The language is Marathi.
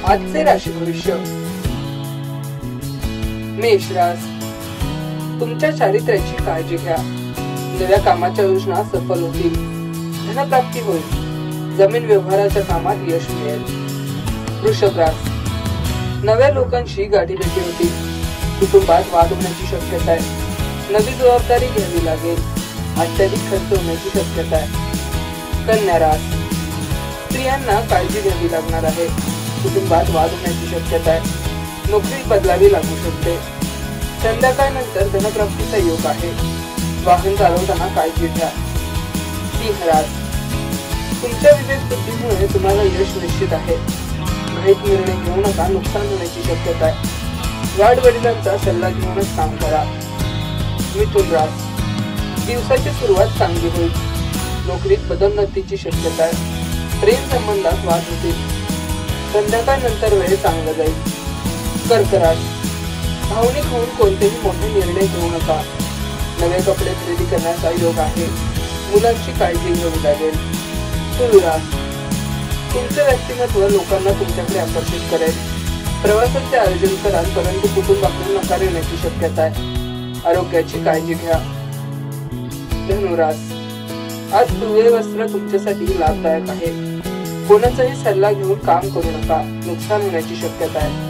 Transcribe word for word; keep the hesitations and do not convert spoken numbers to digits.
आजचे राशी भविष्य. मेष रास, तुमच्या चारित्र्याची काळजी घ्या. नव्या कामाच्या योजना सफल होतील. धनप्राप्ती होईल. जमीन व्यवहाराच्या कामात यश मिळेल. वृषभ रास, नव्या लोकांशी गाठीभेटी होतील. कुटुंबात वाद होण्याची शक्यता आहे. नवी जबाबदारी घ्यावी लागेल. अत्याधिक खर्च होण्याची शक्यता आहे. कन्या रास, स्त्रियांना काळजी घ्यावी लागणार आहे. कुटुंबात वाद होण्याची शक्यता आहे. नोकरी बदलावी लागू शकते. संध्याकाळनंतर धनप्राप्तीचा योग आहे. वाहन चालवताना काळजी घ्या. सिंह रास, तुमच्या विवेक बुद्धीमुळे तुम्हाला यश निश्चित आहे. घाईत निर्णय घेऊ नका, नुकसान होण्याची शक्यता आहे. वाडवडिलांचा सल्ला घेऊनच काम करा. मिथुन रास, दिवसाची सुरुवात चांगली होईल. नोकरीत पदोन्नतीची शक्यता आहे. प्रेम संबंधात वाद होतील. संध्याकाळनंतर वेळ चांगला जाईल. कर्क रास, भावनिक होऊन कोणतेही मोठे निर्णय घेऊ नका. नवे कपडे खरेदी करण्याचा योग आहे. मुलांची काळजी घ्यावी लागेल. तुला रास, तुमचे व्यक्तिमत्व लोकांना तुमच्याकडे आकर्षित करेल. प्रवासाचे आयोजन कराल, परंतु कुटुंबाकडून नकार येण्याची शक्यता आहे. आरोग्याची काळजी घ्या. धनुरास, आज पिवळे वस्त्र तुमच्यासाठी लाभदायक आहे. कोणाचाही सल्ला घेऊन काम करू नका, नुकसान होण्याची शक्यता आहे.